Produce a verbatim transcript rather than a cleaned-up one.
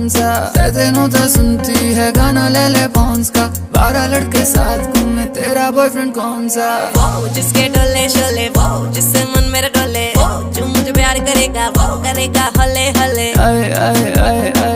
कौन सा, तेनों तो सुनती है गाना ले ले पॉन्स का, बारह लड़के साथ घूमे तेरा बॉयफ्रेंड कौन सा। वो जिसके डोले शोले, वो जिससे मन मेरा डोले, वो जो मुझे प्यार करेगा वो करेगा हले हले। आए आए आए आए